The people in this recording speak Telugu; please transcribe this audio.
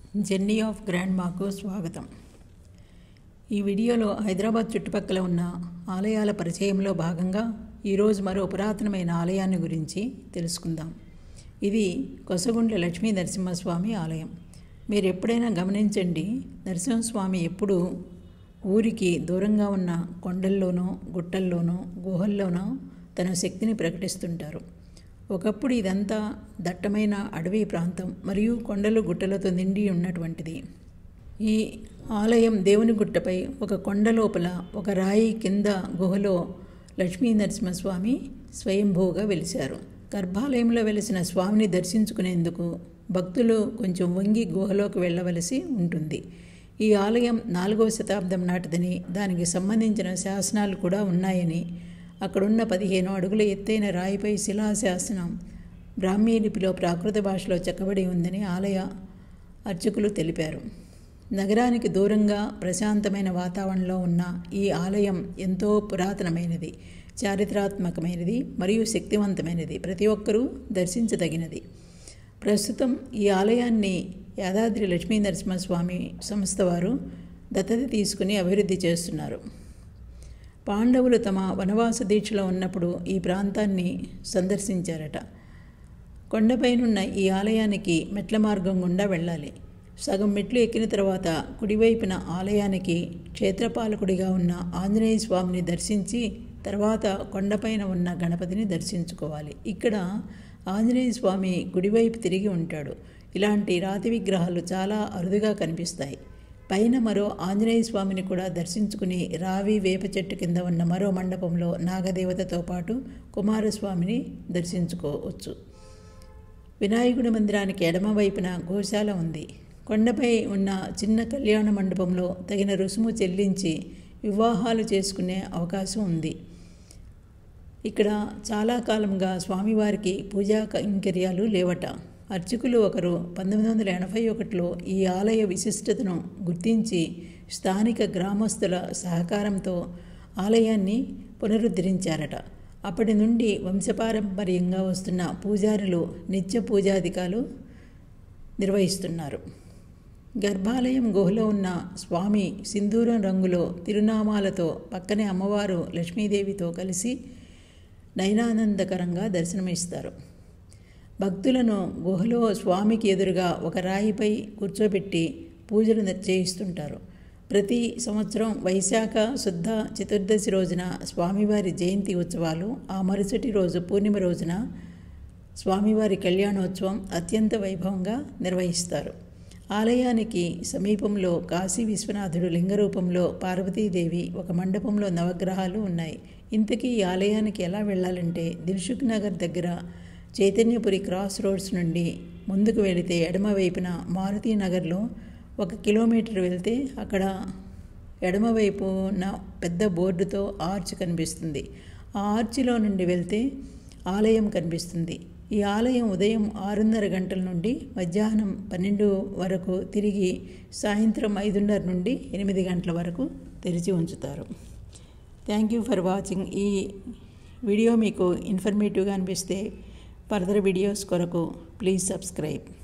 జర్నీ ఆఫ్ గ్రాండ్మాకు స్వాగతం. ఈ వీడియోలో హైదరాబాద్ చుట్టుపక్కల ఉన్న ఆలయాల పరిచయంలో భాగంగా ఈరోజు మరో పురాతనమైన ఆలయాన్ని గురించి తెలుసుకుందాం. ఇది కొసగుండ్ల లక్ష్మీ నరసింహస్వామి ఆలయం. మీరు ఎప్పుడైనా గమనించండి, నరసింహస్వామి ఎప్పుడూ ఊరికి దూరంగా ఉన్న కొండల్లోనో గుట్టల్లోనో గుహల్లోనో తన శక్తిని ప్రకటిస్తుంటారు. ఒకప్పుడు ఇదంతా దట్టమైన అడవి ప్రాంతం మరియు కొండలు గుట్టలతో నిండి ఉన్నటువంటిది. ఈ ఆలయం దేవుని గుట్టపై ఒక కొండ లోపల ఒక రాయి కింద గుహలో లక్ష్మీ నరసింహస్వామి స్వయంభూగా వెలిశారు. గర్భాలయంలో వెలిసిన స్వామిని దర్శించుకునేందుకు భక్తులు కొంచెం వంగి గుహలోకి వెళ్ళవలసి ఉంటుంది. ఈ ఆలయం 4వ శతాబ్దం నాటిదని, దానికి సంబంధించిన శాసనాలు కూడా ఉన్నాయని, అక్కడున్న 15 అడుగుల ఎత్తైన రాయిపై శిలాశాసనం బ్రాహ్మీ లిపిలో ప్రాకృత భాషలో చెక్కబడి ఉందని ఆలయ అర్చకులు తెలిపారు. నగరానికి దూరంగా ప్రశాంతమైన వాతావరణంలో ఉన్న ఈ ఆలయం ఎంతో పురాతనమైనది, చారిత్రాత్మకమైనది మరియు శక్తివంతమైనది. ప్రతి ఒక్కరూ దర్శించదగినది. ప్రస్తుతం ఈ ఆలయాన్ని యాదాద్రి లక్ష్మీ నరసింహస్వామి సంస్థ వారు దత్తత తీసుకుని అభివృద్ధి చేస్తున్నారు. పాండవులు తమ వనవాస దీక్షలో ఉన్నప్పుడు ఈ ప్రాంతాన్ని సందర్శించారట. కొండపైనున్న ఈ ఆలయానికి మెట్ల మార్గం గుండా వెళ్ళాలి. సగం మెట్లు ఎక్కిన తర్వాత కుడివైపున ఆలయానికి క్షేత్రపాలకుడిగా ఉన్న ఆంజనేయ స్వామిని దర్శించి తర్వాత కొండపైన ఉన్న గణపతిని దర్శించుకోవాలి. ఇక్కడ ఆంజనేయ స్వామి కుడివైపు తిరిగి ఉంటాడు. ఇలాంటి రాతి విగ్రహాలు చాలా అరుదుగా కనిపిస్తాయి. పైన మరో ఆంజనేయ స్వామిని కూడా దర్శించుకుని రావి వేప చెట్టు కింద ఉన్న మరో మండపంలో నాగదేవతతో పాటు కుమారస్వామిని దర్శించుకోవచ్చు. వినాయకుడి మందిరానికి ఎడమవైపున గోశాల ఉంది. కొండపై ఉన్న చిన్న కళ్యాణ మండపంలో తగిన రుసుము చెల్లించి వివాహాలు చేసుకునే అవకాశం ఉంది. ఇక్కడ చాలా కాలంగా స్వామివారికి పూజా కైంకర్యాలు లేవట. అర్చకులు ఒకరు 1981లో ఈ ఆలయ విశిష్టతను గుర్తించి స్థానిక గ్రామస్తుల సహకారంతో ఆలయాన్ని పునరుద్ధరించారట. అప్పటి నుండి వంశపారంపర్యంగా వస్తున్న పూజారులు నిత్య పూజాధికాలు నిర్వహిస్తున్నారు. గర్భాలయం గుహలో ఉన్న స్వామి సింధూరం రంగులో తిరునామాలతో పక్కనే అమ్మవారు లక్ష్మీదేవితో కలిసి నయనానందకరంగా దర్శనమిస్తారు. భక్తులను గుహలో స్వామికి ఎదురుగా ఒక రాయిపై కూర్చోబెట్టి పూజలు చేయిస్తుంటారు. ప్రతి సంవత్సరం వైశాఖ శుద్ధ చతుర్దశి రోజున స్వామివారి జయంతి ఉత్సవాలు, ఆ మరుసటి రోజు పూర్ణిమ రోజున స్వామివారి కళ్యాణోత్సవం అత్యంత వైభవంగా నిర్వహిస్తారు. ఆలయానికి సమీపంలో కాశీ విశ్వనాథుడు లింగరూపంలో, పార్వతీదేవి, ఒక మండపంలో నవగ్రహాలు ఉన్నాయి. ఇంతకీ ఈ ఆలయానికి ఎలా వెళ్ళాలంటే, దిల్సుఖ్ నగర్ దగ్గర చైతన్యపురి క్రాస్ రోడ్స్ నుండి ముందుకు వెళితే ఎడమవైపున మారుతి నగర్లో 1 కిలోమీటర్ వెళ్తే అక్కడ ఎడమవైపున పెద్ద బోర్డుతో ఆర్చ్ కనిపిస్తుంది. ఆ ఆర్చిలో నుండి వెళ్తే ఆలయం కనిపిస్తుంది. ఈ ఆలయం ఉదయం 6:30 గంటల నుండి మధ్యాహ్నం 12 వరకు, తిరిగి సాయంత్రం 5:30 నుండి 8 గంటల వరకు తెరిచి ఉంచుతారు. Thank you for watching. ఈ వీడియో మీకు ఇన్ఫర్మేటివ్గా అనిపిస్తే ఫర్దర్ వీడియోస్ కొరకు ప్లీజ్ సబ్స్క్రైబ్.